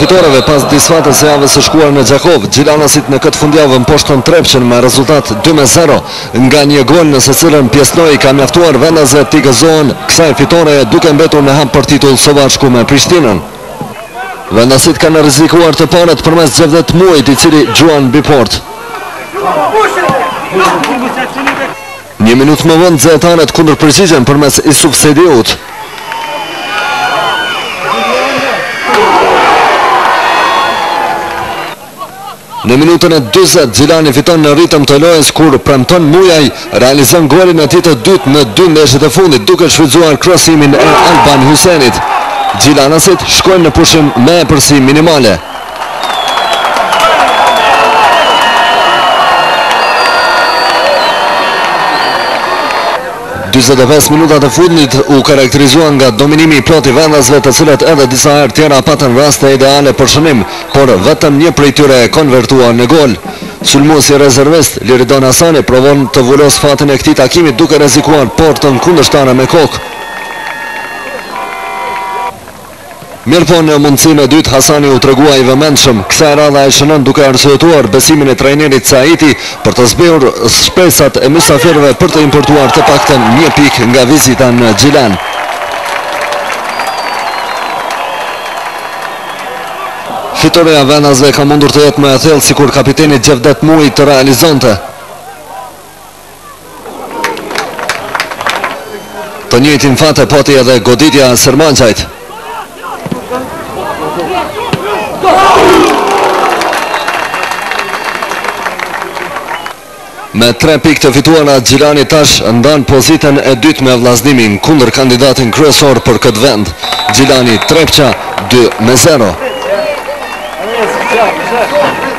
fitoreve pas disfatës së javës së shkuar në Gjakov. Gjilanasit në këtë fundjavë mposhtën Trepçën me rezultat 2-0 nga një gol në secilën pjesnoi ka mjaftuar vendasve të gëzohen kësaj fitore duke mbetur në hap për titull së bashku me Prishtinën. Vendasit kanë rrezikuar të parët përmes Xhevdet Muajit, i cili gjuan mbi port. Një minutë më vonë zëtarët kundër përgjigjen përmes Isuf Sediut. Në minutën e 40 Gjilani fiton në ritëm të lojës kur premton Muaj realizon golin e tij të dytë në 2 ndeshjet e fundit duke shfrytzuar krosimin e Alban Husenit. Gjilanasit shkojnë në pushim me epërsi minimale. –25 minutat e fundit u karakterizuan nga dominimi i plot i vendasve, të cilët edhe disa herë tjera patën raste ideale për shënim, por vetëm një prej tyre e konvertuar në gol. Sulmuesi rezervist Liridon Hasani provon të vulos fatin e këtij takimi duke rrezikuar portën kundërshtare me kokë. Mirëpo në mundësinë e dytë Hasani u tregua i vëmendshëm. Kësaj radha e shënon duke arsyetuar besimin e trajnerit Saiti për të zbehur shpresat e mysafirëve për të importuar të paktën një pikë nga vizita në Gjilan. Fitoria vendasve ka mundur të jetë më e thellë sikur kapiteni Xhevdet Muaj të realizonte. Të njëjtin fat e pati edhe goditja e Sermançajt. Me 3 pikë të fituara, Gjilani tash ndan pozitën e dytë me vllaznimin kundër kandidatin kryesor për këtë vend. Gjilani Trepça 2-0.